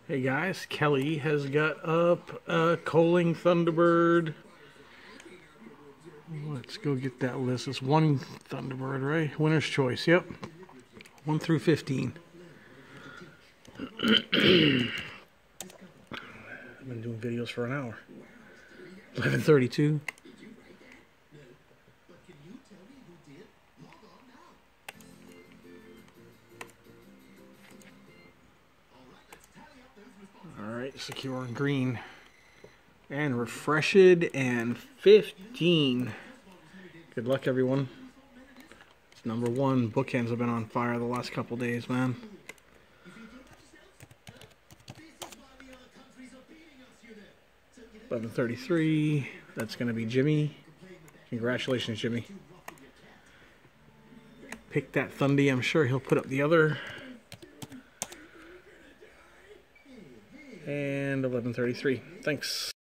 Hey guys, Kelly has got up a Coaling Thunderbird. Let's go get that list. It's one Thunderbird, right? Winner's choice, yep. 1 through 15. I've been doing videos for an hour. 11:32. Alright, secure and green. And refreshed and 15. Good luck, everyone. It's number 1. Bookends have been on fire the last couple days, man. $11.33. That's going to be Jimmy. Congratulations, Jimmy. Pick that thundy. I'm sure he'll put up the other. And $11.33. Thanks.